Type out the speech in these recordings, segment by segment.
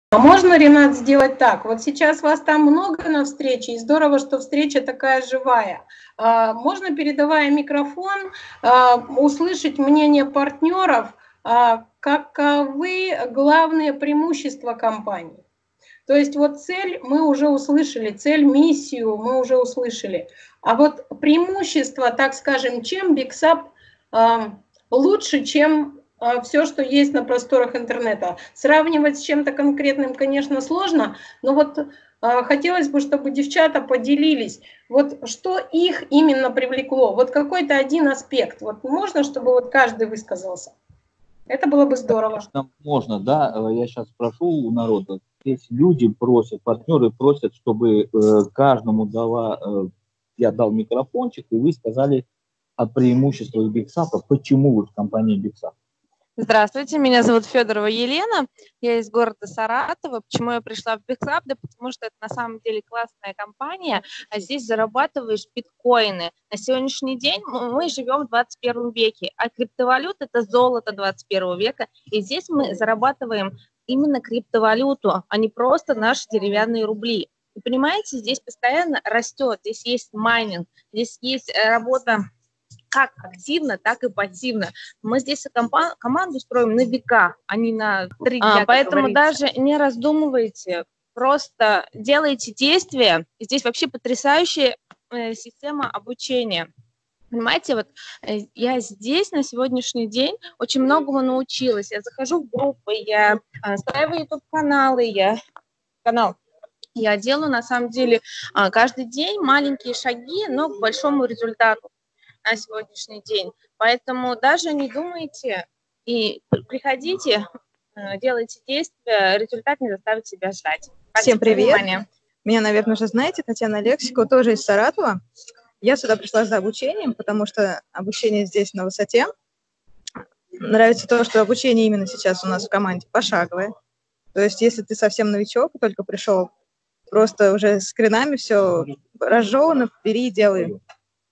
А можно, Ренат, сделать так? Вот сейчас вас там много на встрече, и здорово, что встреча такая живая. Можно, передавая микрофон, услышать мнение партнеров, каковы главные преимущества компании. То есть вот цель мы уже услышали, цель, миссию мы уже услышали. А вот преимущество, так скажем, чем BigSap лучше, чем все, что есть на просторах интернета. Сравнивать с чем-то конкретным, конечно, сложно, но вот хотелось бы, чтобы девчата поделились, вот что их именно привлекло, вот какой-то один аспект. Вот можно, чтобы вот каждый высказался? Это было бы здорово. Конечно, можно, да. Я сейчас спрошу у народа. Здесь люди просят, партнеры просят, чтобы каждому я дал микрофончик, и вы сказали о преимуществах BigSap, почему вы в компании BigSap. Здравствуйте, меня зовут Федорова Елена, я из города Саратова. Почему я пришла в BigSap? Да потому что это на самом деле классная компания, а здесь зарабатываешь биткоины. На сегодняшний день мы живем в 21 веке, а криптовалюта – это золото 21 века, и здесь мы зарабатываем именно криптовалюту, а не просто наши деревянные рубли. Вы понимаете, здесь постоянно растет, здесь есть майнинг, здесь есть работа как активно, так и пассивно. Мы здесь команду строим на века, а не на 3 дня. Поэтому даже не раздумывайте, просто делайте действия. Здесь вообще потрясающая система обучения. Понимаете, вот я здесь на сегодняшний день очень многому научилась. Я захожу в группы, я настраиваю YouTube-каналы, я делаю на самом деле каждый день маленькие шаги, но к большому результату на сегодняшний день. Поэтому даже не думайте и приходите, делайте действия, результат не заставит себя ждать. Всем привет! Меня, наверное, уже знаете, Татьяна Лексико, тоже из Саратова. Я сюда пришла за обучением, потому что обучение здесь на высоте. Нравится то, что обучение именно сейчас у нас в команде пошаговое. То есть если ты совсем новичок, только пришел, просто уже с скринами все разжевано, бери и делай.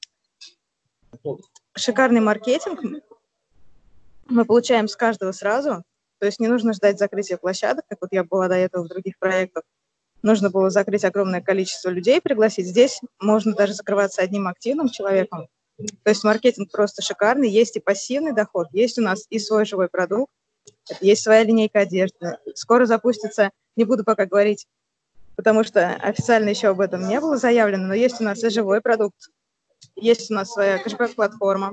Шикарный маркетинг мы получаем с каждого сразу. То есть не нужно ждать закрытия площадок, как вот я была до этого в других проектах. Нужно было закрыть огромное количество людей, пригласить. Здесь можно даже закрываться одним активным человеком. То есть маркетинг просто шикарный. Есть и пассивный доход, есть у нас и свой живой продукт, есть своя линейка одежды. Скоро запустится, не буду пока говорить, потому что официально еще об этом не было заявлено, но есть у нас и живой продукт, есть у нас своя кэшбэк-платформа.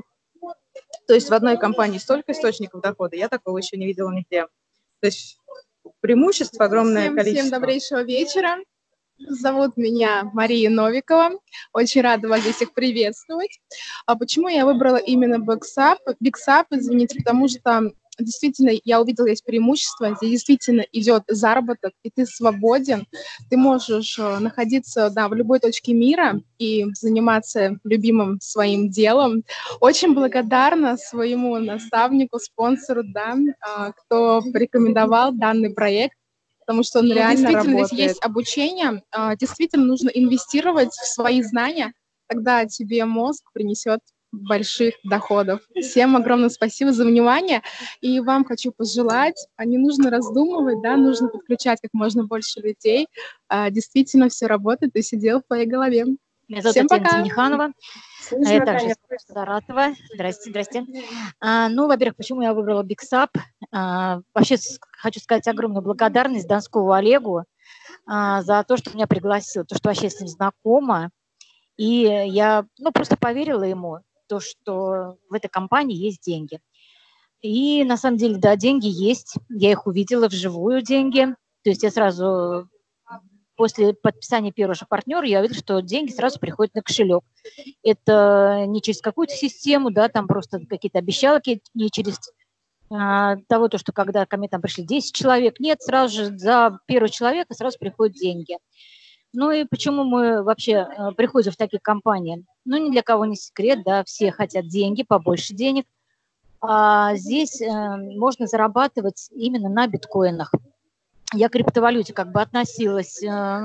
То есть в одной компании столько источников дохода, я такого еще не видела нигде. То есть преимуществ огромное количество. Всем добрейшего вечера. Зовут меня Мария Новикова. Очень рада вас здесь всех приветствовать. А почему я выбрала именно BigSap? BigSap, извините, потому что действительно я увидела здесь преимущество. Здесь действительно идет заработок, и ты свободен. Ты можешь находиться в любой точке мира и заниматься любимым своим делом. Очень благодарна своему наставнику, спонсору, кто порекомендовал данный проект, потому что он реально работает. Здесь есть обучение, действительно нужно инвестировать в свои знания, тогда тебе мозг принесет больших доходов. Всем огромное спасибо за внимание, и вам хочу пожелать, не нужно раздумывать, нужно подключать как можно больше людей, действительно все работает и все дело в твоей голове. Меня зовут Татьяна Тимниханова, я также из Саратова. Здрасте. Во-первых, почему я выбрала BigSap? Вообще хочу сказать огромную благодарность Донскову Олегу за то, что меня пригласил, то, что вообще с ним знакома. И я просто поверила ему, то, что в этой компании есть деньги. И на самом деле, да, деньги есть. Я их увидела вживую, деньги. То есть я сразу... После подписания первого же партнера я увидела, что деньги сразу приходят на кошелек. Это не через какую-то систему, там просто какие-то обещалки, не через того, что когда ко мне там пришли 10 человек. Нет, сразу же за первого человека сразу приходят деньги. И почему мы вообще приходим в такие компании? Ни для кого не секрет, все хотят деньги, побольше денег. А здесь можно зарабатывать именно на биткоинах. Я к криптовалюте относилась,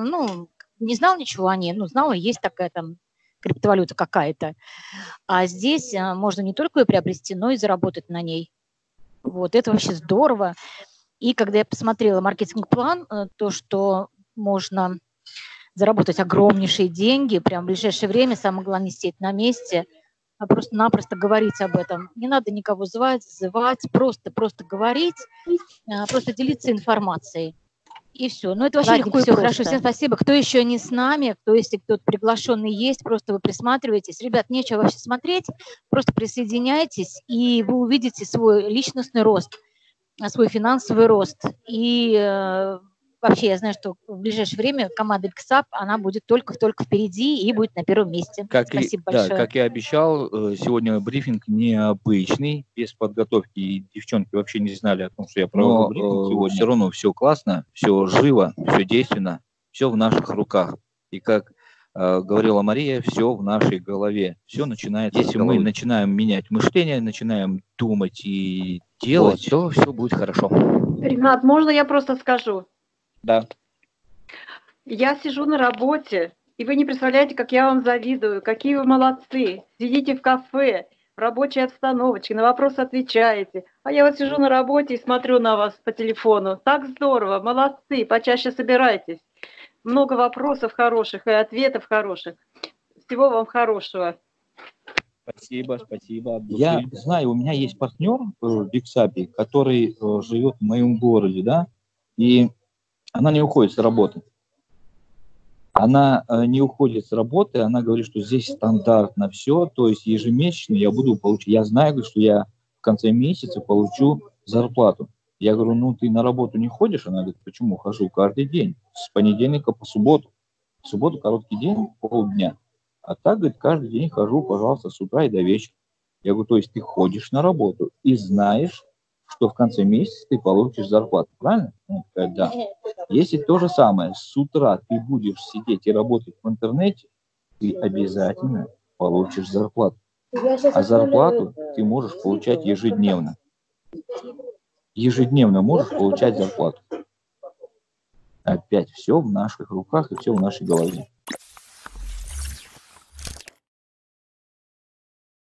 не знала ничего о ней, знала, есть такая там криптовалюта какая-то. А здесь можно не только ее приобрести, но и заработать на ней. Вот, это вообще здорово. И когда я посмотрела маркетинг-план, то, что можно заработать огромнейшие деньги прямо в ближайшее время, самое главное, не сидеть на месте, а просто-напросто говорить об этом. Не надо никого звать, зазывать, просто говорить, просто делиться информацией. И все. Ну, это вообще легко и все хорошо. Всем спасибо. Кто еще не с нами, если кто-то приглашенный есть, просто вы присматриваетесь. Ребят, нечего вообще смотреть, просто присоединяйтесь, и вы увидите свой личностный рост, свой финансовый рост. И вообще я знаю, что в ближайшее время команда BigSap, она будет только впереди и будет на первом месте. Спасибо большое. Да, как я обещал, сегодня брифинг необычный, без подготовки. И девчонки вообще не знали о том, что я провожу брифинг сегодня. Все равно все классно, все живо, все действенно, все в наших руках. И как говорила Мария, все в нашей голове. Все начинается. Если мы начинаем менять мышление, начинаем думать и делать, то все будет хорошо. Ренат, можно я просто скажу? Да. Я сижу на работе, и вы не представляете, как я вам завидую, какие вы молодцы. Сидите в кафе, в рабочей обстановочке, на вопросы отвечаете. А я вот сижу на работе и смотрю на вас по телефону. Так здорово, молодцы, почаще собирайтесь. Много вопросов хороших и ответов хороших. Всего вам хорошего. Спасибо. Я знаю, у меня есть партнер в BigSap, который живет в моем городе, да, и она не уходит с работы. Она не уходит с работы, она говорит, что здесь стандартно все, то есть ежемесячно я буду получать. Я знаю, что я в конце месяца получу зарплату. Я говорю, ну ты на работу не ходишь? Она говорит, почему? Хожу каждый день, с понедельника по субботу. В субботу короткий день, полдня. А так, говорит, каждый день хожу, пожалуйста, с утра и до вечера. Я говорю, то есть ты ходишь на работу и знаешь, что в конце месяца ты получишь зарплату, правильно? Она такая, да. Если то же самое, с утра ты будешь сидеть и работать в интернете, ты обязательно получишь зарплату. А зарплату ты можешь получать ежедневно. Ежедневно можешь получать зарплату. Опять все в наших руках и все в нашей голове.